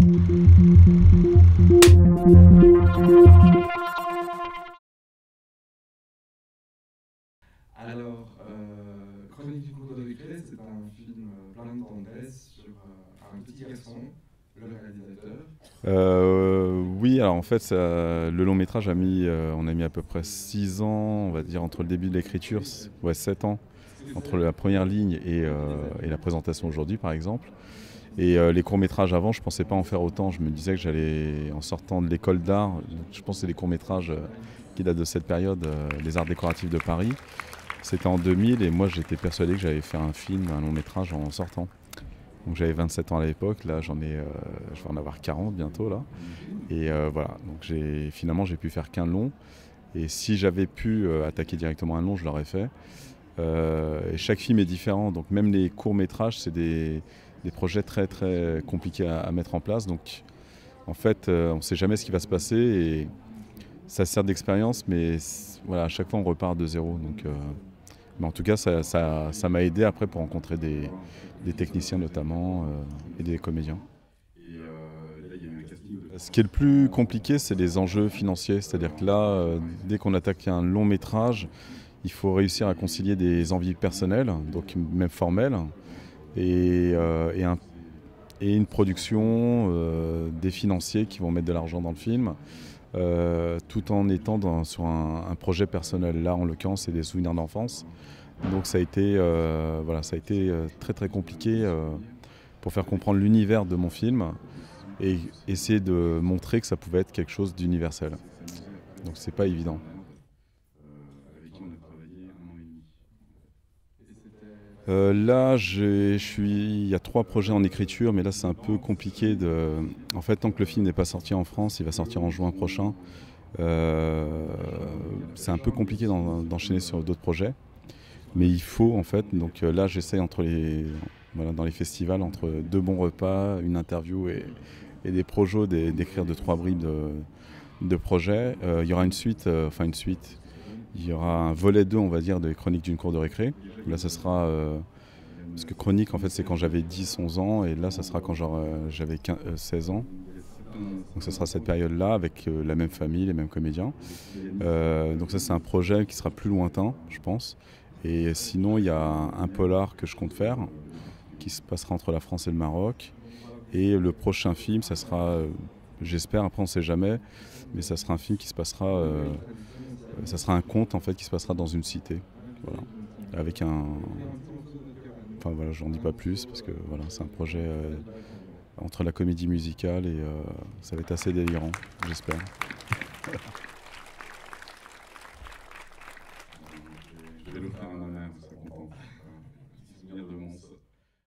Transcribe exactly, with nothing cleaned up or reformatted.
Alors, euh, Chronique du cours de récré, c'est un film plein de tendresse sur euh, un petit garçon, le réalisateur. Euh, oui, alors en fait, ça, le long métrage a mis, euh, on a mis à peu près six ans, on va dire, entre le début de l'écriture, ouais, sept ans, entre la première ligne et, euh, et la présentation aujourd'hui, par exemple. Et euh, les courts-métrages avant, je pensais pas en faire autant. Je me disais que j'allais, en sortant de l'école d'art, je pense que c'est des courts-métrages euh, qui datent de cette période, euh, les arts décoratifs de Paris. C'était en deux mille et moi j'étais persuadé que j'allais faire un film, un long-métrage en sortant. Donc j'avais vingt-sept ans à l'époque, là j'en ai, euh, je vais en avoir quarante bientôt là. Et euh, voilà, donc j'ai, finalement j'ai pu faire qu'un long. Et si j'avais pu euh, attaquer directement un long, je l'aurais fait. Euh, et chaque film est différent, donc même les courts-métrages, c'est des, des projets très très compliqués à, à mettre en place. Donc en fait, euh, on ne sait jamais ce qui va se passer et ça sert d'expérience, mais voilà, à chaque fois on repart de zéro. Donc, euh, mais en tout cas, ça, ça, ça m'a aidé après pour rencontrer des, des techniciens notamment euh, et des comédiens. Ce qui est le plus compliqué, c'est les enjeux financiers. C'est-à-dire que là, euh, dès qu'on attaque un long métrage, il faut réussir à concilier des envies personnelles, donc même formelles, et, euh, et, un, et une production, euh, des financiers qui vont mettre de l'argent dans le film, euh, tout en étant dans, sur un, un projet personnel. Là, en l'occurrence, c'est des souvenirs d'enfance. Donc ça a été, euh, voilà, ça a été euh, très très compliqué euh, pour faire comprendre l'univers de mon film et essayer de montrer que ça pouvait être quelque chose d'universel. Donc c'est pas évident. Euh, là, je suis, il y a trois projets en écriture, mais là c'est un peu compliqué. De... En fait, tant que le film n'est pas sorti en France, il va sortir en juin prochain. Euh, c'est un peu compliqué d'en, d'enchaîner sur d'autres projets, mais il faut en fait. Donc là, j'essaie entre les, voilà, dans les festivals, entre deux bons repas, une interview et, et des projets, d'écrire deux trois bribes de, de projets. Euh, il y aura une suite, euh, enfin une suite. Il y aura un volet deux, on va dire, des Chroniques d'une cour de récré. Là, ça sera... Euh, parce que Chronique, en fait, c'est quand j'avais dix onze ans, et là, ça sera quand j'avais seize ans. Donc ça sera cette période-là, avec euh, la même famille, les mêmes comédiens. Euh, donc ça, c'est un projet qui sera plus lointain, je pense. Et sinon, il y a un, un polar que je compte faire, qui se passera entre la France et le Maroc. Et le prochain film, ça sera, euh, j'espère, après on ne sait jamais, mais ça sera un film qui se passera... Euh, ça sera un conte en fait qui se passera dans une cité, voilà, avec un. Enfin voilà, j'en dis pas plus parce que voilà, c'est un projet euh, entre la comédie musicale et euh, ça va être assez délirant, j'espère. Je vais nous faire un